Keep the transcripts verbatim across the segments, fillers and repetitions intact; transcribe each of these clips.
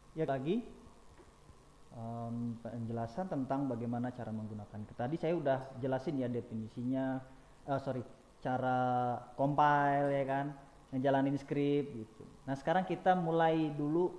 Ya lagi um, penjelasan tentang bagaimana cara menggunakan. Tadi saya udah jelasin ya definisinya, uh, sorry, cara compile ya kan, ngejalanin script gitu. Nah sekarang kita mulai dulu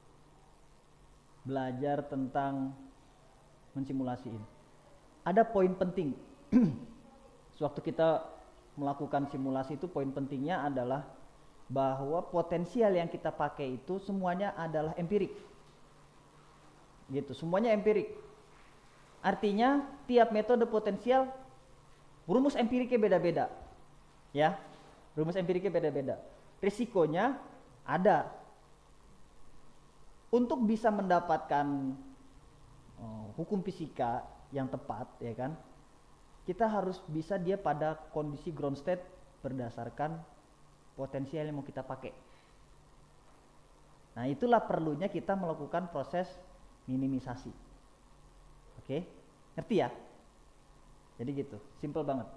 belajar tentang mensimulasiin. Ada poin penting. Sewaktu kita melakukan simulasi itu poin pentingnya adalah bahwa potensial yang kita pakai itu semuanya adalah empirik. Gitu, semuanya empirik. Artinya tiap metode potensial rumus empiriknya beda-beda. Ya. Rumus empiriknya beda-beda. Risikonya ada. Untuk bisa mendapatkan oh, hukum fisika yang tepat, ya kan? Kita harus bisa dia pada kondisi ground state berdasarkan potensial yang mau kita pakai. Nah, itulah perlunya kita melakukan proses minimisasi. Oke? Ngerti ya? Jadi gitu, simple banget.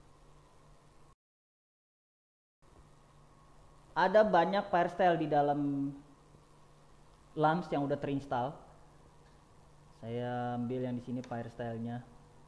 Ada banyak firestyle di dalam lamps yang udah terinstall. Saya ambil yang di sini firestyle-nya.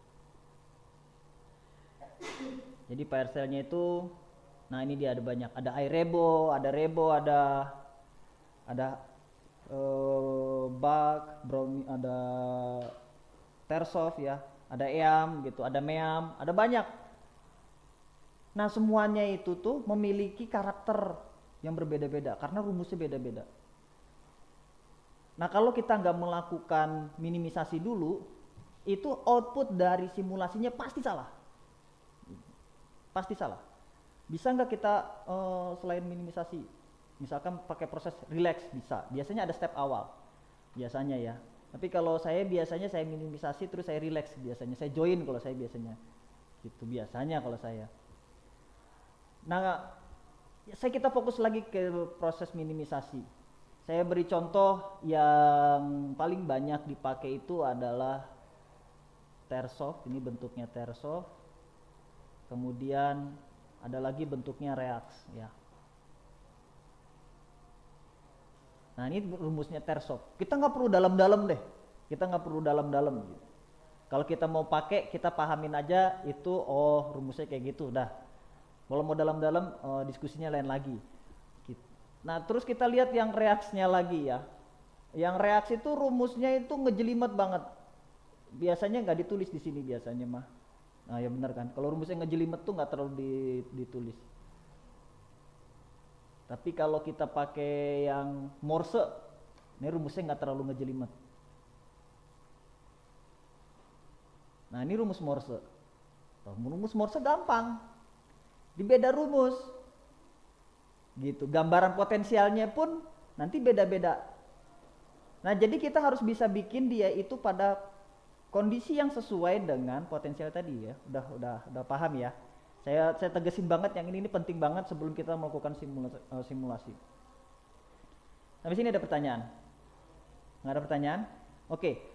Jadi firestyle-nya itu, nah ini dia ada banyak. Ada iRebo, ada Rebo, ada ada uh, Bug, Bromi, ada Tersoft ya, ada E A M gitu, ada Meam, ada banyak. Nah semuanya itu tuh memiliki karakter yang berbeda-beda karena rumusnya beda-beda. Nah kalau kita nggak melakukan minimisasi dulu, itu output dari simulasinya pasti salah. Pasti salah. Bisa nggak kita uh, selain minimisasi, misalkan pakai proses relax bisa. Biasanya ada step awal, biasanya ya. Tapi kalau saya biasanya saya minimisasi terus saya relax biasanya. Saya join kalau saya biasanya. Gitu biasanya kalau saya. Nah, saya kita fokus lagi ke proses minimisasi. Saya beri contoh yang paling banyak dipakai itu adalah Tersoft, ini bentuknya Tersoft. Kemudian ada lagi bentuknya Reax ya. Nah ini rumusnya Tersoft. Kita nggak perlu dalam-dalam deh. Kita nggak perlu dalam-dalam gitu. Kalau kita mau pakai, kita pahamin aja itu, oh rumusnya kayak gitu, dah. Kalau mau dalam-dalam, oh, diskusinya lain lagi. Nah terus kita lihat yang reaksinya lagi ya. Yang reaksi itu rumusnya itu ngejelimet banget. Biasanya nggak ditulis di sini biasanya mah. Nah ya benar kan. Kalau rumusnya ngejelimet tuh nggak terlalu ditulis. Tapi kalau kita pakai yang Morse, ini rumusnya nggak terlalu ngejelimet. Nah ini rumus Morse. Rumus Morse gampang. Di beda rumus. Gitu, gambaran potensialnya pun nanti beda-beda. Nah jadi kita harus bisa bikin dia itu pada kondisi yang sesuai dengan potensial tadi ya. Udah udah udah paham ya. Saya saya tegesin banget yang ini ini penting banget sebelum kita melakukan simulasi. simulasi. Sampai sini ada pertanyaan? Nggak ada pertanyaan? Oke.